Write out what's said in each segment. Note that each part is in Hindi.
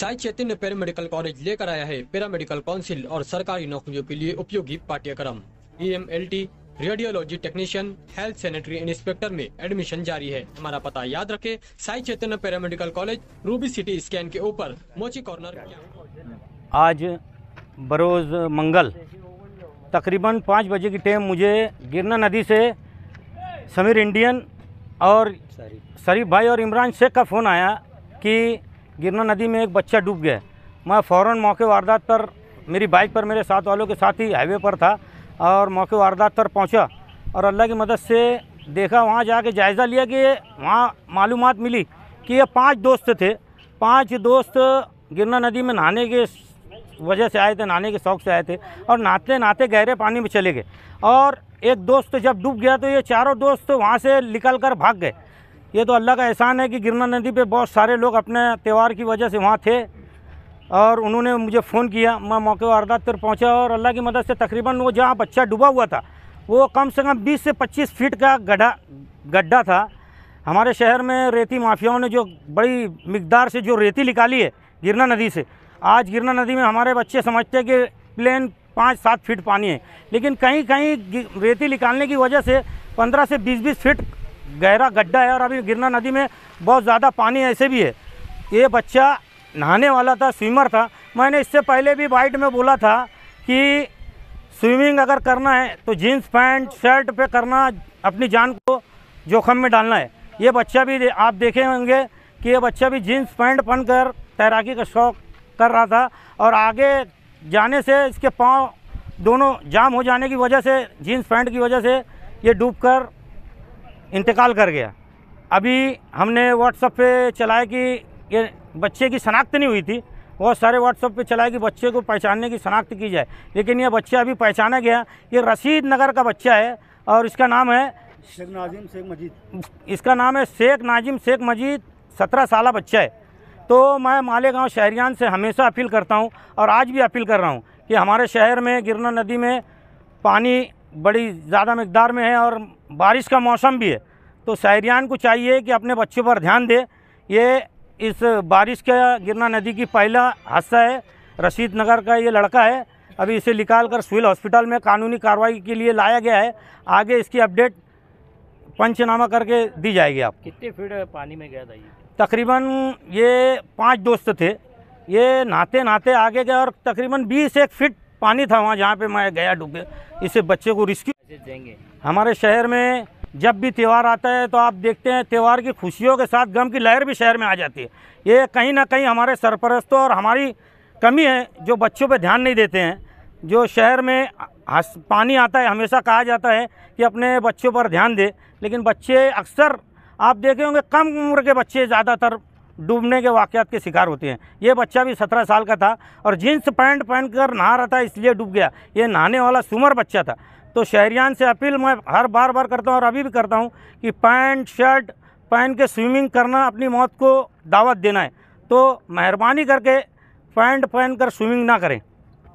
साई चैतन्य पैरामेडिकल कॉलेज लेकर आया है पैरामेडिकल काउंसिल और सरकारी नौकरियों के लिए उपयोगी पाठ्यक्रम। EMLT, radiology technician, health sanitary inspector में एडमिशन जारी है। हमारा पता याद रखें, Sai Chaitanya paramedical college, Ruby City Scan के ऊपर, मोची कॉर्नर। आज बरोज़ मंगल तकरीबन 5 बजे की टाइम मुझे गिरना नदी से समीर इंडियन और शरीफ भाई और इमरान शेख का फ़ोन आया कि गिरना नदी में एक बच्चा डूब गया। मैं फ़ौरन मौके वारदात पर मेरी बाइक पर मेरे साथ वालों के साथ ही हाईवे पर था और मौके वारदात पर पहुंचा और अल्लाह की मदद से देखा, वहां जाके जायज़ा लिया कि वहां मालूमात मिली कि ये 5 दोस्त थे। 5 दोस्त गिरना नदी में नहाने के वजह से आए थे, नहाने के शौक़ से आए थे और नहाते नहाते गहरे पानी में चले गए और एक दोस्त जब डूब गया तो ये चारों दोस्त वहाँ से निकल कर भाग गए। ये तो अल्लाह का एहसान है कि गिरना नदी पे बहुत सारे लोग अपने त्यौहार की वजह से वहाँ थे और उन्होंने मुझे फ़ोन किया। मैं मौके वारदात पर पहुँचा और अल्लाह की मदद से तकरीबन वो जहाँ बच्चा डूबा हुआ था वो कम से कम 20 से 25 फीट का गड्ढा था। हमारे शहर में रेती माफियाओं ने जो बड़ी मिकदार से जो रेती निकाली है गिरना नदी से, आज गिरना नदी में हमारे बच्चे समझते हैं कि प्लेन 5-7 फीट पानी है, लेकिन कहीं कहीं रेती निकालने की वजह से 15 से 20-20 फीट गहरा गड्ढा है और अभी गिरना नदी में बहुत ज़्यादा पानी ऐसे भी है। ये बच्चा नहाने वाला था, स्विमर था। मैंने इससे पहले भी वाइड में बोला था कि स्विमिंग अगर करना है तो जीन्स पैंट शर्ट पे करना, अपनी जान को जोखिम में डालना है। ये बच्चा भी आप देखे होंगे कि ये बच्चा भी जीन्स पैंट पहन कर तैराकी का शौक़ कर रहा था और आगे जाने से इसके पाँव दोनों जाम हो जाने की वजह से, जीन्स पैंट की वजह से ये डूबकर इंतकाल कर गया। अभी हमने व्हाट्सएप पे चलाया कि ये बच्चे की शनाख्त नहीं हुई थी, बहुत सारे व्हाट्सएप पे चलाया कि बच्चे को पहचानने की शनाख्त की जाए, लेकिन यह बच्चा अभी पहचाना गया। ये रशीद नगर का बच्चा है और इसका नाम है शेख नाजिम शेख मजीद। इसका नाम है शेख नाजिम शेख मजीद। 17 साल बच्चा है। तो मैं मालेगांव शहरियान से हमेशा अपील करता हूं और आज भी अपील कर रहा हूं कि हमारे शहर में गिरना नदी में पानी बड़ी ज़्यादा मिकदार में है और बारिश का मौसम भी है, तो शहरियान को चाहिए कि अपने बच्चों पर ध्यान दे। ये इस बारिश का गिरना नदी की पहला हादसा है। रशीद नगर का ये लड़का है। अभी इसे निकाल कर सिविल हॉस्पिटल में कानूनी कार्रवाई के लिए लाया गया है। आगे इसकी अपडेट पंचनामा करके दी जाएगी। आप कितने फीट पानी में गया था ये? तकरीबन ये 5 दोस्त थे। ये नहाते नहाते आगे गए और तकरीबन 20-1 फीट पानी था वहाँ जहाँ पे मैं गया डूबे। इसे बच्चे को रेस्क्यू देंगे। हमारे शहर में जब भी त्यौहार आता है तो आप देखते हैं त्यौहार की खुशियों के साथ गम की लहर भी शहर में आ जाती है। ये कहीं ना कहीं हमारे सरपरस्तों और हमारी कमी है जो बच्चों पे ध्यान नहीं देते हैं। जो शहर में पानी आता है हमेशा कहा जाता है कि अपने बच्चों पर ध्यान दे, लेकिन बच्चे अक्सर आप देखे होंगे कम उम्र के बच्चे ज़्यादातर डूबने के वाक़यात के शिकार होते हैं। ये बच्चा भी 17 साल का था और जीन्स पैंट पहन कर नहा रहा था इसलिए डूब गया। ये नहाने वाला स्विमर बच्चा था। तो शहरियान से अपील मैं हर बार करता हूँ और अभी भी करता हूँ कि पैंट शर्ट पहन के स्विमिंग करना अपनी मौत को दावत देना है, तो मेहरबानी करके पैंट पहन कर स्विमिंग ना करें।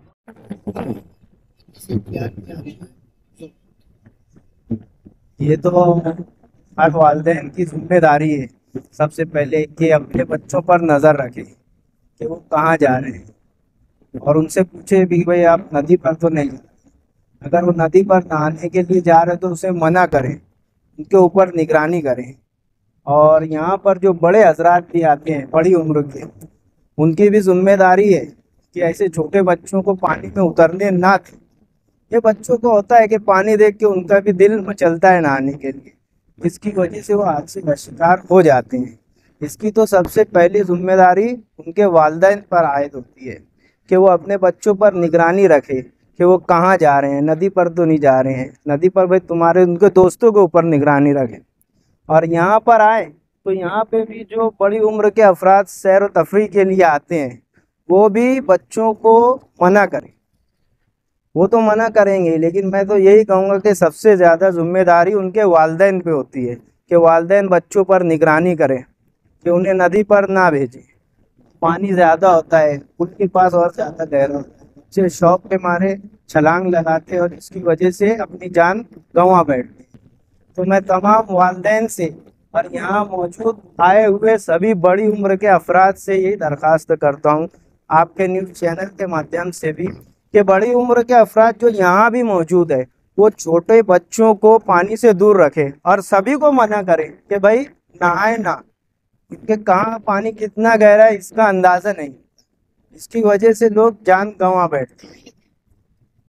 ये तो हर वालिदैन की जिम्मेदारी है सबसे पहले कि अपने बच्चों पर नज़र रखें कि वो कहाँ जा रहे हैं और उनसे पूछे भी भाई आप नदी पर तो नहीं, अगर वो नदी पर नहाने के लिए जा रहे हैं तो उसे मना करें, उनके ऊपर निगरानी करें। और यहाँ पर जो बड़े हजरात भी आते हैं बड़ी उम्र के, उनकी भी जिम्मेदारी है कि ऐसे छोटे बच्चों को पानी में उतरने ना दें। ये बच्चों को होता है कि पानी देख के उनका भी दिल मचलता है नहाने के लिए, जिसकी वजह से वो हादसे का शिकार हो जाते हैं। इसकी तो सबसे पहली जिम्मेदारी उनके वालिदैन पर आयद होती है कि वो अपने बच्चों पर निगरानी रखे कि वो कहाँ जा रहे हैं, नदी पर तो नहीं जा रहे हैं। नदी पर भाई तुम्हारे उनके दोस्तों के ऊपर निगरानी रखें। और यहाँ पर आए तो यहाँ पे भी जो बड़ी उम्र के अफराद सैर व तफरीह के लिए आते हैं वो भी बच्चों को मना करें। वो तो मना करेंगे, लेकिन मैं तो यही कहूँगा कि सबसे ज़्यादा जिम्मेदारी उनके वालिदैन पे होती है कि वालिदैन बच्चों पर निगरानी करें कि उन्हें नदी पर ना भेजें। पानी ज़्यादा होता है, उनके पास और ज़्यादा गहरा होता है, बच्चे शौक के मारे छलांग लगाते और इसकी वजह से अपनी जान गंवा बैठते। तो मैं तमाम वालिदैन से और यहाँ मौजूद आए हुए सभी बड़ी उम्र के अफराद से यही दरखास्त करता हूँ आपके न्यूज़ चैनल के माध्यम से भी कि बड़ी उम्र के अफराद जो यहाँ भी मौजूद है वो छोटे बच्चों को पानी से दूर रखें और सभी को मना करें कि भाई नहाए ना, क्योंकि कहाँ पानी कितना गहरा है इसका अंदाज़ा नहीं, इसकी वजह से लोग जान गंवा बैठते हैं।